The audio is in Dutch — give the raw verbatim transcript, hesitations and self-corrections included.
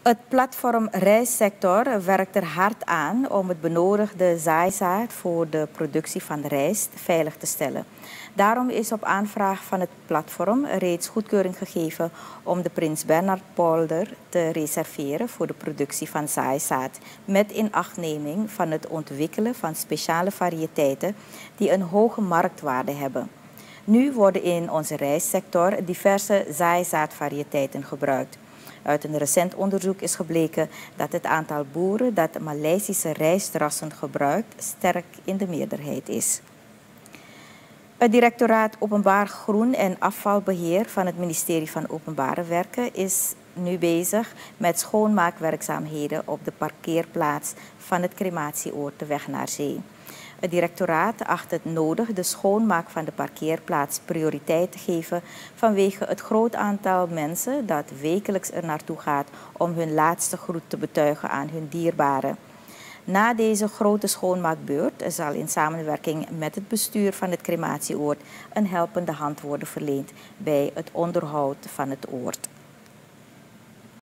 Het platform rijstsector werkt er hard aan om het benodigde zaaizaad voor de productie van rijst veilig te stellen. Daarom is op aanvraag van het platform reeds goedkeuring gegeven om de Prins Bernhardpolder te reserveren voor de productie van zaaizaad, met inachtneming van het ontwikkelen van speciale variëteiten die een hoge marktwaarde hebben. Nu worden in onze rijstsector diverse zaaizaadvariëteiten gebruikt. Uit een recent onderzoek is gebleken dat het aantal boeren dat Maleisische rijstrassen gebruikt sterk in de meerderheid is. Het directoraat Openbaar Groen en Afvalbeheer van het ministerie van Openbare Werken is nu bezig met schoonmaakwerkzaamheden op de parkeerplaats van het crematieoord de Weg naar Zee. Het directoraat acht het nodig de schoonmaak van de parkeerplaats prioriteit te geven vanwege het groot aantal mensen dat wekelijks er naartoe gaat om hun laatste groet te betuigen aan hun dierbaren. Na deze grote schoonmaakbeurt zal in samenwerking met het bestuur van het crematieoord een helpende hand worden verleend bij het onderhoud van het oord.